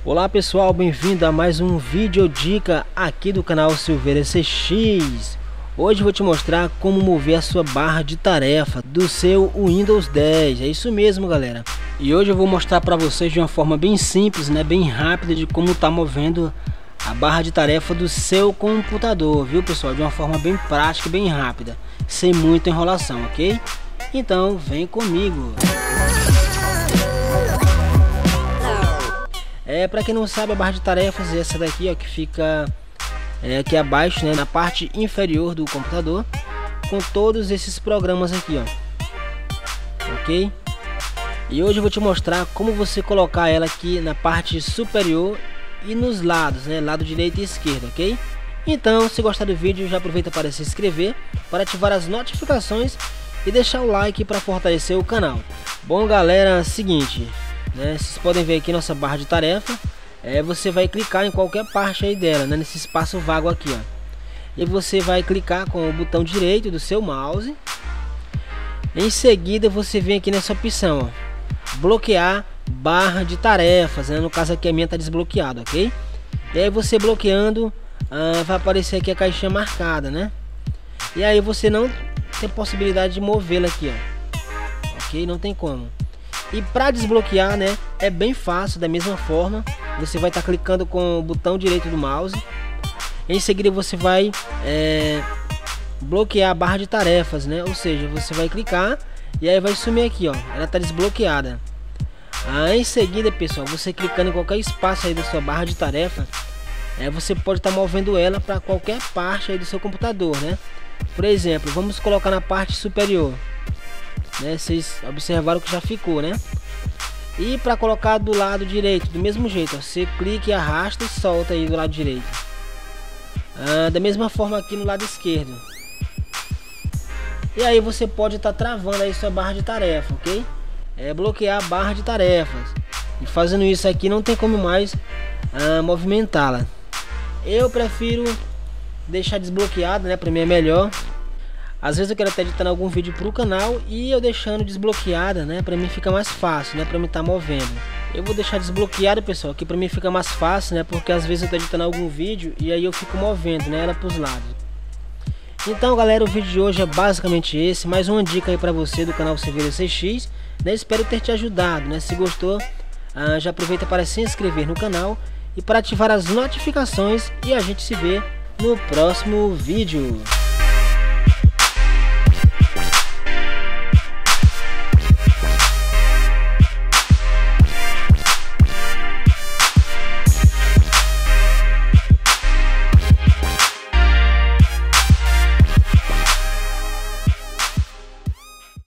Olá pessoal, bem-vindo a mais um vídeo dica aqui do canal Silveira CX. Hoje eu vou te mostrar como mover a sua barra de tarefa do seu Windows 10. É isso mesmo, galera. E hoje eu vou mostrar para vocês de uma forma bem simples, bem rápida, de como tá movendo a barra de tarefa do seu computador, viu pessoal? De uma forma bem prática e bem rápida, sem muita enrolação, ok? Então vem comigo. Para quem não sabe, a barra de tarefas é essa daqui, ó, que fica aqui abaixo, na parte inferior do computador, com todos esses programas aqui, ó, ok? E hoje eu vou te mostrar como você colocar ela aqui na parte superior e nos lados, lado direito e esquerdo, ok? Então, se gostar do vídeo, já aproveita para se inscrever, para ativar as notificações e deixar o like para fortalecer o canal. Bom, galera, seguinte, vocês podem ver aqui nossa barra de tarefa. Você vai clicar em qualquer parte aí dela, nesse espaço vago aqui, ó. E você vai clicar com o botão direito do seu mouse. Em seguida você vem aqui nessa opção, ó, bloquear barra de tarefas, no caso aqui a minha está desbloqueada, ok? E aí você bloqueando, vai aparecer aqui a caixinha marcada, E aí você não tem possibilidade de movê-la aqui, ó, ok? Não tem como. E para desbloquear, é bem fácil. Da mesma forma, você vai estar clicando com o botão direito do mouse. Em seguida você vai bloquear a barra de tarefas, ou seja, você vai clicar e aí vai sumir aqui, ó, ela está desbloqueada. Em seguida, pessoal, você clicando em qualquer espaço aí da sua barra de tarefa, você pode estar movendo ela para qualquer parte aí do seu computador, Por exemplo, vamos colocar na parte superior. Vocês observaram que já ficou, E para colocar do lado direito, do mesmo jeito, ó, você clica e arrasta e solta aí do lado direito. Da mesma forma aqui no lado esquerdo. E aí você pode estar travando aí sua barra de tarefa, ok? Bloquear a barra de tarefas. E fazendo isso aqui não tem como mais movimentá-la. Eu prefiro deixar desbloqueada, para mim é melhor. Às vezes eu quero estar editando algum vídeo para o canal e eu deixando desbloqueada, para mim fica mais fácil, para mim estar movendo. Eu vou deixar desbloqueado, pessoal, que para mim fica mais fácil, porque às vezes eu estou editando algum vídeo e aí eu fico movendo, ela para os lados. Então, galera, o vídeo de hoje é basicamente esse, mais uma dica aí para você do canal Silveira CX, Espero ter te ajudado, Se gostou, já aproveita para se inscrever no canal e para ativar as notificações e a gente se vê no próximo vídeo.